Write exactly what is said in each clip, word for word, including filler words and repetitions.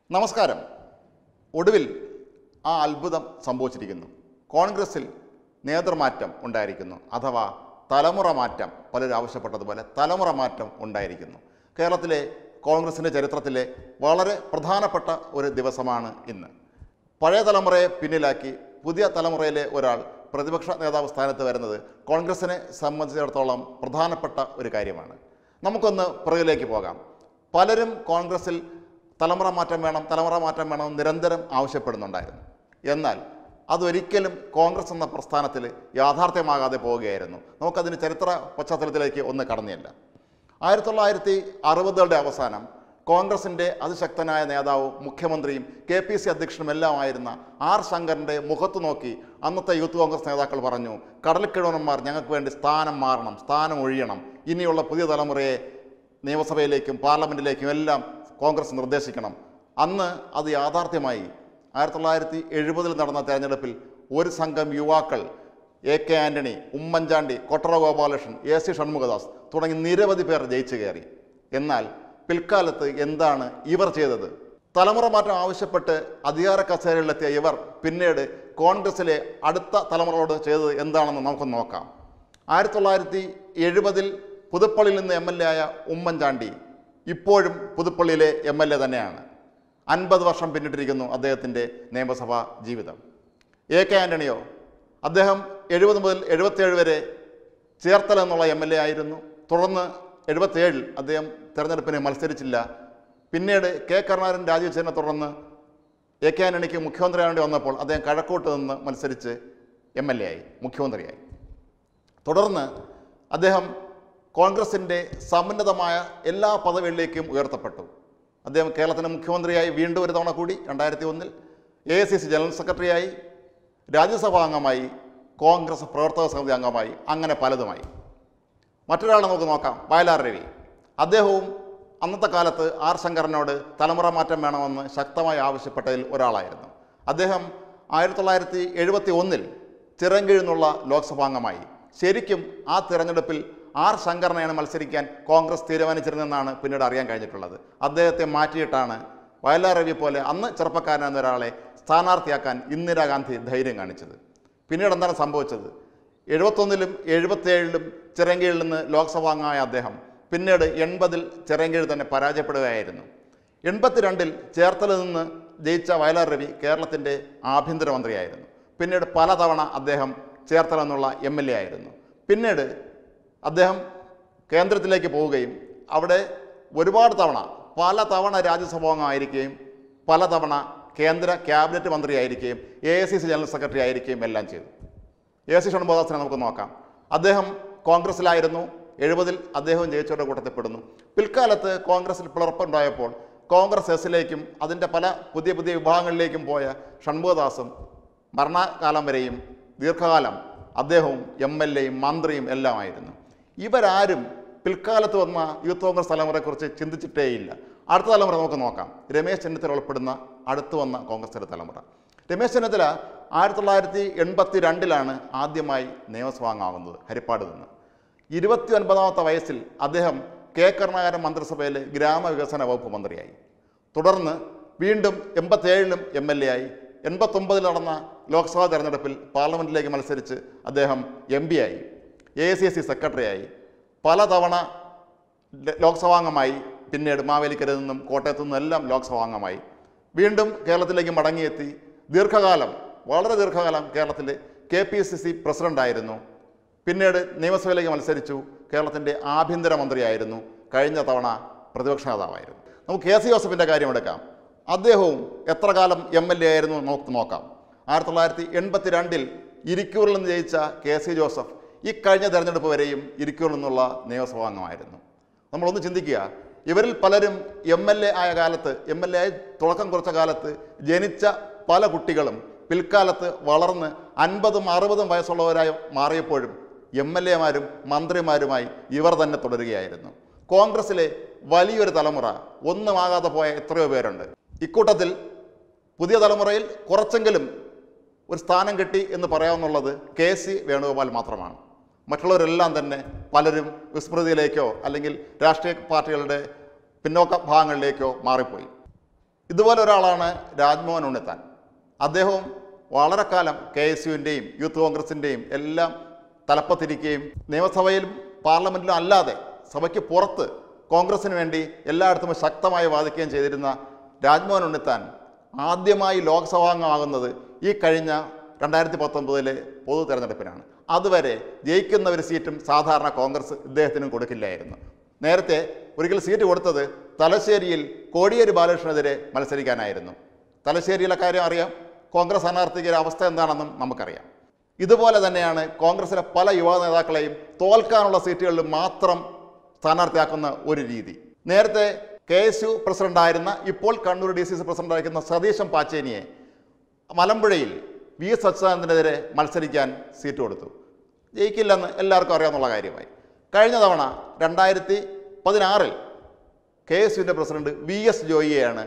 നമസ്കാരം. ഒടുവിൽ ആ അത്ഭുതം സംഭവിച്ചിരിക്കുന്നു. കോൺഗ്രസിൽ നേതൃമാറ്റം ഉണ്ടായിരിക്കുന്നു, അഥവാ തലമുറ മാറ്റം. പലരും ആവശ്യപ്പെട്ടതുപോലെ തലമുറ മാറ്റം ഉണ്ടായിരിക്കുന്നു. കേരളത്തിലെ കോൺഗ്രസിൻ്റെ ചരിത്രത്തിലെ വളരെ പ്രധാനപ്പെട്ട ഒരു ദിവസമാണ് ഇന്ന്. പഴയ തലമുറയെ പിന്നിലാക്കി പുതിയ തലമുറയിലെ ഒരാൾ പ്രതിപക്ഷ നേതാവ് സ്ഥാനത്ത് വരുന്നത് കോൺഗ്രസിനെ സംബന്ധിച്ചിടത്തോളം പ്രധാനപ്പെട്ട ഒരു കാര്യമാണ്. നമുക്കൊന്ന് പുറകിലേക്ക് പോകാം. പലരും കോൺഗ്രസിൽ തലമുറ മാറ്റം വേണം തലമുറ മാറ്റം വേണം നിരന്തരം ആവശ്യപ്പെടുന്നുണ്ടായിരുന്നു. എന്നാൽ അതൊരിക്കലും കോൺഗ്രസ് എന്ന പ്രസ്ഥാനത്തിൽ യാഥാർത്ഥ്യമാകാതെ പോവുകയായിരുന്നു. നമുക്കതിന് ചരിത്ര പശ്ചാത്തലത്തിലേക്ക് ഒന്ന് കടന്നില്ല. ആയിരത്തി തൊള്ളായിരത്തി അറുപതുകളുടെ അവസാനം കോൺഗ്രസിൻ്റെ അതിശക്തനായ നേതാവും മുഖ്യമന്ത്രിയും കെ പി സി അധ്യക്ഷനുമെല്ലാമായിരുന്ന ആർ ശങ്കറിൻ്റെ മുഖത്ത് നോക്കി അന്നത്തെ യൂത്ത് കോൺഗ്രസ് നേതാക്കൾ പറഞ്ഞു, കടൽക്കിഴവന്മാർ ഞങ്ങൾക്ക് വേണ്ടി സ്ഥാനം മാറണം, സ്ഥാനം ഒഴിയണം, ഇനിയുള്ള പുതിയ തലമുറയെ നിയമസഭയിലേക്കും പാർലമെൻറ്റിലേക്കും എല്ലാം കോൺഗ്രസ് നിർദ്ദേശിക്കണം. അന്ന് അത് യാഥാർത്ഥ്യമായി. ആയിരത്തി തൊള്ളായിരത്തി എഴുപതിൽ നടന്ന തെരഞ്ഞെടുപ്പിൽ ഒരു സംഘം യുവാക്കൾ A K Antony, Oommen Chandy, Kottara Gopalakrishnan, A C Shanmughadas തുടങ്ങി നിരവധി പേർ ജയിച്ചു കയറി. എന്നാൽ പിൽക്കാലത്ത് എന്താണ് ഇവർ ചെയ്തത്? തലമുറ മാറ്റം ആവശ്യപ്പെട്ട് അധികാര കസേരയിലെത്തിയ ഇവർ പിന്നീട് കോൺഗ്രസിലെ അടുത്ത തലമുറയോട് ചെയ്തത് എന്താണെന്ന് നമുക്ക് നോക്കാം. ആയിരത്തി തൊള്ളായിരത്തി എഴുപതിൽ പുതുപ്പള്ളിയിൽ നിന്ന് എം എൽ എ ആയ ഉമ്മൻചാണ്ടി ഇപ്പോഴും പുതുപ്പള്ളിയിലെ എം എൽ എ തന്നെയാണ്. അൻപത് വർഷം പിന്നിട്ടിരിക്കുന്നു അദ്ദേഹത്തിൻ്റെ നിയമസഭാ ജീവിതം. എ കെ ആൻ്റണിയോ, അദ്ദേഹം എഴുപത് മുതൽ എഴുപത്തേഴ് വരെ ചേർത്തല എന്നുള്ള എം എൽ എ ആയിരുന്നു. തുടർന്ന് എഴുപത്തേഴിൽ അദ്ദേഹം തെരഞ്ഞെടുപ്പിന് മത്സരിച്ചില്ല. പിന്നീട് കെ കരുണാകരൻ രാജിവെച്ചതിനെ തുടർന്ന് എ കെ ആൻ്റണിക്ക് മുഖ്യമന്ത്രിയാവേണ്ടി വന്നപ്പോൾ അദ്ദേഹം കഴക്കൂട്ട് നിന്ന് മത്സരിച്ച് എം എൽ എ ആയി, മുഖ്യമന്ത്രിയായി. തുടർന്ന് അദ്ദേഹം കോൺഗ്രസിൻ്റെ സമുന്നതമായ എല്ലാ പദവികളിലേക്കും ഉയർത്തപ്പെട്ടു. അദ്ദേഹം കേരളത്തിൻ്റെ മുഖ്യമന്ത്രിയായി വീണ്ടും ഒരു തവണ കൂടി രണ്ടായിരത്തി ഒന്നിൽ A I C C general സെക്രട്ടറിയായി, രാജ്യസഭാ അംഗമായി, കോൺഗ്രസ് പ്രവർത്തക സമിതി അംഗമായി, അങ്ങനെ പലതുമായി. മറ്റൊരാളെ നമുക്ക് നോക്കാം, വയലാർ രവി. അദ്ദേഹവും അന്നത്തെ കാലത്ത് ആർ ശങ്കറിനോട് തലമുറ മാറ്റം വേണമെന്ന് ശക്തമായി ആവശ്യപ്പെട്ടതിൽ ഒരാളായിരുന്നു. അദ്ദേഹം ആയിരത്തി തൊള്ളായിരത്തി എഴുപത്തി ഒന്നിൽ ചിറങ്കീഴിൽ നിന്നുള്ള ലോക്സഭാംഗമായി. ശരിക്കും ആ തിരഞ്ഞെടുപ്പിൽ ആർ ശങ്കറിനെയാണ് മത്സരിക്കാൻ കോൺഗ്രസ് തീരുമാനിച്ചിരുന്നെന്നാണ് പിന്നീട് അറിയാൻ കഴിഞ്ഞിട്ടുള്ളത്. അദ്ദേഹത്തെ മാറ്റിയിട്ടാണ് വയലാർ രവി പോലെ അന്ന് ചെറുപ്പക്കാരനെന്ന ഒരാളെ സ്ഥാനാർത്ഥിയാക്കാൻ ഇന്ദിരാഗാന്ധി ധൈര്യം കാണിച്ചത്. പിന്നീട് എന്താണ് സംഭവിച്ചത്? എഴുപത്തൊന്നിലും എഴുപത്തേഴിലും ചിറങ്കീഴിൽ നിന്ന് ലോക്സഭാംഗമായ അദ്ദേഹം പിന്നീട് എൺപതിൽ ചിറങ്കീഴ് തന്നെ പരാജയപ്പെടുകയായിരുന്നു. എൺപത്തിരണ്ടിൽ ചേർത്തല നിന്ന് ജയിച്ച വയലാർ രവി കേരളത്തിൻ്റെ ആഭ്യന്തരമന്ത്രിയായിരുന്നു. പിന്നീട് പലതവണ അദ്ദേഹം ചേർത്തല എന്നുള്ള എം എൽ എ ആയിരുന്നു. പിന്നീട് അദ്ദേഹം കേന്ദ്രത്തിലേക്ക് പോവുകയും അവിടെ ഒരുപാട് തവണ പല തവണ രാജ്യസഭാംഗമായിരിക്കുകയും പലതവണ കേന്ദ്ര ക്യാബിനറ്റ് മന്ത്രിയായിരിക്കുകയും A I C C general secretary ആയിരിക്കുകയും എല്ലാം ചെയ്തു. എ സി ഷൺമുഖദാസിനെ നമുക്ക് നോക്കാം. അദ്ദേഹം കോൺഗ്രസ്സിലായിരുന്നു. എഴുപതിൽ അദ്ദേഹവും ജയിച്ചവരുടെ കൂട്ടത്തിൽ പെടുന്നു. പിൽക്കാലത്ത് കോൺഗ്രസിൽ പിളർപ്പുണ്ടായപ്പോൾ കോൺഗ്രസ് എസിലേക്കും അതിൻ്റെ പല പുതിയ പുതിയ വിഭാഗങ്ങളിലേക്കും പോയ ഷൺമുഖദാസും മരണകാലം വരെയും ദീർഘകാലം അദ്ദേഹവും എം എൽ എയും മന്ത്രിയും എല്ലാമായിരുന്നു. ഇവരാരും പിൽക്കാലത്ത് വന്ന യൂത്ത് കോൺഗ്രസ് തലമുറയെക്കുറിച്ച് ചിന്തിച്ചിട്ടേയില്ല. അടുത്ത തലമുറ നമുക്ക് നോക്കാം. രമേശ് ചെന്നിത്തല ഉൾപ്പെടുന്ന അടുത്ത് വന്ന കോൺഗ്രസിൻ്റെ തലമുറ. രമേശ് ചെന്നിത്തല ആയിരത്തി തൊള്ളായിരത്തി എൺപത്തി രണ്ടിലാണ് ആദ്യമായി നിയമസഭാംഗമാകുന്നത് ഹരിപ്പാട് നിന്ന്. ഇരുപത്തി ഒൻപതാമത്തെ വയസ്സിൽ അദ്ദേഹം കെ കരുണാകരൻ മന്ത്രിസഭയിലെ ഗ്രാമവികസന വകുപ്പ് മന്ത്രിയായി. തുടർന്ന് വീണ്ടും എൺപത്തേഴിലും എം എൽ എ ആയി. എൺപത്തൊമ്പതിൽ നടന്ന ലോക്സഭാ തെരഞ്ഞെടുപ്പിൽ പാർലമെൻറ്റിലേക്ക് മത്സരിച്ച് അദ്ദേഹം എം പി ആയി, എ ഐ സി സി സെക്രട്ടറിയായി, പലതവണ ലോക്സഭാംഗമായി. പിന്നീട് മാവേലിക്കരയിൽ നിന്നും കോട്ടയത്തു നിന്നും എല്ലാം ലോക്സഭാംഗമായി. വീണ്ടും കേരളത്തിലേക്ക് മടങ്ങിയെത്തി. ദീർഘകാലം വളരെ ദീർഘകാലം കേരളത്തിലെ കെ പി സി സി പ്രസിഡൻ്റായിരുന്നു. പിന്നീട് നിയമസഭയിലേക്ക് മത്സരിച്ചു. കേരളത്തിൻ്റെ ആഭ്യന്തരമന്ത്രിയായിരുന്നു. കഴിഞ്ഞ തവണ പ്രതിപക്ഷ നേതാവായിരുന്നു. നമുക്ക് കെ സി ജോസഫിൻ്റെ കാര്യമെടുക്കാം. അദ്ദേഹവും എത്ര കാലം എം എൽ എ ആയിരുന്നു നമുക്ക് നോക്കാം. ആയിരത്തി തൊള്ളായിരത്തി എൺപത്തി രണ്ടിൽ ഇരിക്കൂറിൽ നിന്ന് ജയിച്ച കെ സി ജോസഫ് ഈ കഴിഞ്ഞ തെരഞ്ഞെടുപ്പ് വരെയും ഇരിക്കൂറിൽ നിന്നുള്ള നിയമസഭാംഗമായിരുന്നു. നമ്മളൊന്ന് ചിന്തിക്കുക, ഇവരിൽ പലരും എം എൽ എ ആയ കാലത്ത് എം എൽ എ ആയി തുടക്കം കുറിച്ച കാലത്ത് ജനിച്ച പല കുട്ടികളും പിൽക്കാലത്ത് വളർന്ന് അൻപതും അറുപതും വയസ്സുള്ളവരായി മാറിയപ്പോഴും എം എൽ എമാരും മന്ത്രിമാരുമായി ഇവർ തന്നെ തുടരുകയായിരുന്നു. കോൺഗ്രസിലെ വലിയൊരു തലമുറ ഒന്നുമാകാതെ പോയ എത്രയോ പേരുണ്ട്. ഇക്കൂട്ടത്തിൽ പുതിയ തലമുറയിൽ കുറച്ചെങ്കിലും ഒരു സ്ഥാനം കിട്ടി എന്ന് പറയാവുന്നുള്ളത് കെ സി വേണുഗോപാൽ മാത്രമാണ്. മറ്റുള്ളവരെല്ലാം തന്നെ പലരും വിസ്മൃതിയിലേക്കോ അല്ലെങ്കിൽ രാഷ്ട്രീയ പാർട്ടികളുടെ പിന്നോക്ക ഭാഗങ്ങളിലേക്കോ മാറിപ്പോയി. ഇതുപോലെ ഒരാളാണ് രാജ്മോഹൻ ഉണ്ണിത്താൻ. അദ്ദേഹവും വളരെ കാലം കെ എസ് യുവിൻ്റെയും യൂത്ത് കോൺഗ്രസിൻ്റെയും എല്ലാം തലപ്പത്തിരിക്കുകയും നിയമസഭയിലും പാർലമെൻറ്റിലും അല്ലാതെ സഭയ്ക്ക് പുറത്ത് കോൺഗ്രസിന് വേണ്ടി എല്ലായിടത്തും ശക്തമായി വാദിക്കുകയും ചെയ്തിരുന്ന രാജ്മോഹൻ ഉണ്ണിത്താൻ ആദ്യമായി ലോക്സഭാംഗമാകുന്നത് ഈ കഴിഞ്ഞ രണ്ടായിരത്തി പത്തൊമ്പതിലെ പൊതു തെരഞ്ഞെടുപ്പിനാണ്. അതുവരെ ജയിക്കുന്ന ഒരു സീറ്റും സാധാരണ കോൺഗ്രസ് ഇദ്ദേഹത്തിനും കൊടുക്കില്ലായിരുന്നു. നേരത്തെ ഒരിക്കൽ സീറ്റ് കൊടുത്തത് തലശ്ശേരിയിൽ കോടിയേരി ബാലകൃഷ്ണനെതിരെ മത്സരിക്കാനായിരുന്നു. തലശ്ശേരിയിലെ കാര്യം അറിയാം, കോൺഗ്രസ് സ്ഥാനാർത്ഥിയുടെ അവസ്ഥ എന്താണെന്നും നമുക്കറിയാം. ഇതുപോലെ തന്നെയാണ് കോൺഗ്രസിലെ പല യുവ നേതാക്കളെയും തോൽക്കാനുള്ള സീറ്റുകളിൽ മാത്രം സ്ഥാനാർത്ഥിയാക്കുന്ന ഒരു രീതി. നേരത്തെ കെ എസ് യു പ്രസിഡന്റായിരുന്ന ഇപ്പോൾ കണ്ണൂർ ഡി സി സി പ്രസിഡന്റായിരിക്കുന്ന സതീശൻ പാച്ചേനിയെ മലമ്പുഴയിൽ വി എസ് അച്യുതാനന്ദനെതിരെ മത്സരിക്കാൻ സീറ്റ് കൊടുത്തു. ജയിക്കില്ലെന്ന് എല്ലാവർക്കും അറിയാവുന്ന കാര്യമായി. കഴിഞ്ഞ തവണ രണ്ടായിരത്തി പതിനാറിൽ കെ എസ് യുവിൻ്റെ പ്രസിഡന്റ് വി എസ് ജോയിയെയാണ്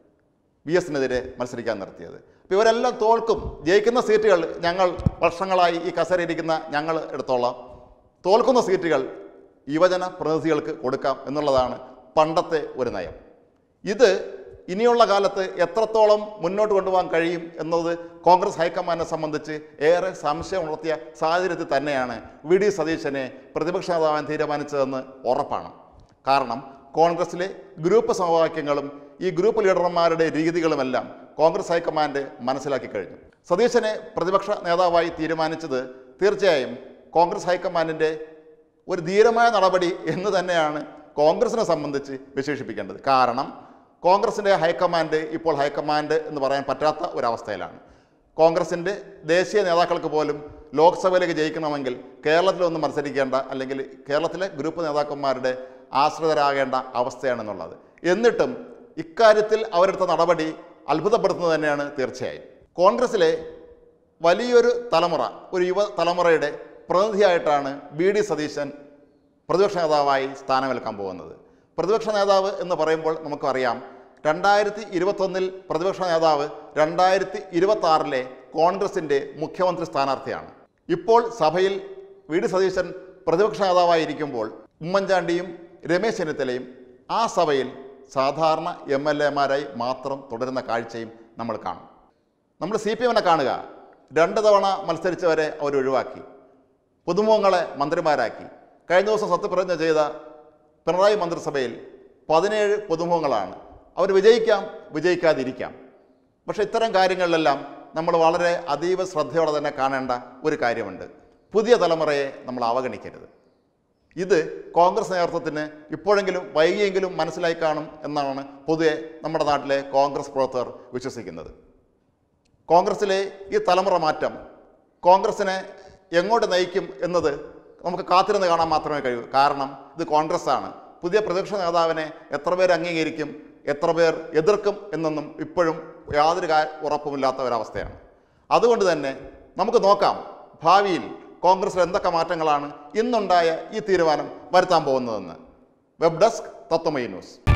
വി എസിനെതിരെ മത്സരിക്കാൻ നിർത്തിയത്. അപ്പോൾ ഇവരെല്ലാം തോൽക്കും. ജയിക്കുന്ന സീറ്റുകൾ ഞങ്ങൾ വർഷങ്ങളായി ഈ കസേരയിരിക്കുന്ന ഞങ്ങൾ എടുത്തോളാം, തോൽക്കുന്ന സീറ്റുകൾ യുവജന പ്രതിനിധികൾക്ക് കൊടുക്കാം എന്നുള്ളതാണ് പണ്ടത്തെ ഒരു നയം. ഇത് ഇനിയുള്ള കാലത്ത് എത്രത്തോളം മുന്നോട്ട് കൊണ്ടുപോകാൻ കഴിയും എന്നത് കോൺഗ്രസ് ഹൈക്കമാൻഡിനെ സംബന്ധിച്ച് ഏറെ സംശയം ഉണർത്തിയ സാഹചര്യത്തിൽ തന്നെയാണ് വി ഡി സതീശനെ പ്രതിപക്ഷ നേതാവാൻ തീരുമാനിച്ചതെന്ന് ഉറപ്പാണ്. കാരണം കോൺഗ്രസിലെ ഗ്രൂപ്പ് സമവാക്യങ്ങളും ഈ ഗ്രൂപ്പ് ലീഡർമാരുടെ രീതികളുമെല്ലാം കോൺഗ്രസ് ഹൈക്കമാൻഡ് മനസ്സിലാക്കി കഴിഞ്ഞു. സതീശനെ പ്രതിപക്ഷ നേതാവായി തീരുമാനിച്ചത് തീർച്ചയായും കോൺഗ്രസ് ഹൈക്കമാൻഡിൻ്റെ ഒരു ധീരമായ നടപടി എന്ന് തന്നെയാണ് കോൺഗ്രസിനെ സംബന്ധിച്ച് വിശേഷിപ്പിക്കേണ്ടത്. കാരണം കോൺഗ്രസിൻ്റെ ഹൈക്കമാൻഡ് ഇപ്പോൾ ഹൈക്കമാൻഡ് എന്ന് പറയാൻ പറ്റാത്ത ഒരവസ്ഥയിലാണ്. കോൺഗ്രസിൻ്റെ ദേശീയ നേതാക്കൾക്ക് പോലും ലോക്സഭയിലേക്ക് ജയിക്കണമെങ്കിൽ കേരളത്തിലൊന്നും മത്സരിക്കേണ്ട, അല്ലെങ്കിൽ കേരളത്തിലെ ഗ്രൂപ്പ് നേതാക്കന്മാരുടെ ആശ്രിതരാകേണ്ട അവസ്ഥയാണെന്നുള്ളത്. എന്നിട്ടും ഇക്കാര്യത്തിൽ അവരെടുത്ത നടപടി അത്ഭുതപ്പെടുത്തുന്നത് തന്നെയാണ് തീർച്ചയായും. കോൺഗ്രസിലെ വലിയൊരു തലമുറ, ഒരു യുവ തലമുറയുടെ പ്രതിനിധിയായിട്ടാണ് വി ഡി സതീശൻ പ്രതിപക്ഷ നേതാവായി സ്ഥാനമേൽക്കാൻ പോകുന്നത്. പ്രതിപക്ഷ നേതാവ് എന്ന് പറയുമ്പോൾ നമുക്കറിയാം, രണ്ടായിരത്തി ഇരുപത്തൊന്നിൽ പ്രതിപക്ഷ നേതാവ് രണ്ടായിരത്തി ഇരുപത്തി ആറിലെ കോൺഗ്രസിൻ്റെ മുഖ്യമന്ത്രി സ്ഥാനാർത്ഥിയാണ്. ഇപ്പോൾ സഭയിൽ വി ഡി സതീശൻ പ്രതിപക്ഷ നേതാവായിരിക്കുമ്പോൾ ഉമ്മൻചാണ്ടിയും രമേശ് ചെന്നിത്തലയും ആ സഭയിൽ സാധാരണ എം എൽ എമാരായി മാത്രം തുടരുന്ന കാഴ്ചയും നമ്മൾ കാണും. നമ്മൾ സി പി എമ്മിനെ കാണുക, രണ്ട് തവണ മത്സരിച്ചവരെ അവർ ഒഴിവാക്കി, പുതുമുഖങ്ങളെ മന്ത്രിമാരാക്കി. കഴിഞ്ഞ ദിവസം സത്യപ്രതിജ്ഞ ചെയ്ത പിണറായി മന്ത്രിസഭയിൽ പതിനേഴ് പുതുമുഖങ്ങളാണ്. അവർ വിജയിക്കാം, വിജയിക്കാതിരിക്കാം. പക്ഷേ ഇത്തരം കാര്യങ്ങളിലെല്ലാം നമ്മൾ വളരെ അതീവ ശ്രദ്ധയോടെ തന്നെ കാണേണ്ട ഒരു കാര്യമുണ്ട്. പുതിയ തലമുറയെ നമ്മൾ അവഗണിക്കരുത്. ഇത് കോൺഗ്രസ് നേതൃത്വത്തിന് ഇപ്പോഴെങ്കിലും വൈകിയെങ്കിലും മനസ്സിലായി കാണും എന്നാണ് പൊതുവെ നമ്മുടെ നാട്ടിലെ കോൺഗ്രസ് പ്രവർത്തകർ വിശ്വസിക്കുന്നത്. കോൺഗ്രസിലെ ഈ തലമുറ മാറ്റം കോൺഗ്രസിനെ എങ്ങോട്ട് നയിക്കും എന്നത് നമുക്ക് കാത്തിരുന്ന് കാണാൻ മാത്രമേ കഴിയൂ. കാരണം ഇത് കോൺഗ്രസ്സാണ്. പുതിയ പ്രതിപക്ഷ നേതാവിനെ എത്ര പേർ അംഗീകരിക്കും, എത്ര പേർ എതിർക്കും എന്നൊന്നും ഇപ്പോഴും യാതൊരു ഉറപ്പുമില്ലാത്ത ഒരവസ്ഥയാണ്. അതുകൊണ്ട് തന്നെ നമുക്ക് നോക്കാം ഭാവിയിൽ കോൺഗ്രസിൽ എന്തൊക്കെ മാറ്റങ്ങളാണ് ഇന്നുണ്ടായ ഈ തീരുമാനം വരുത്താൻ പോകുന്നതെന്ന്. Web desk Tatwamayi news.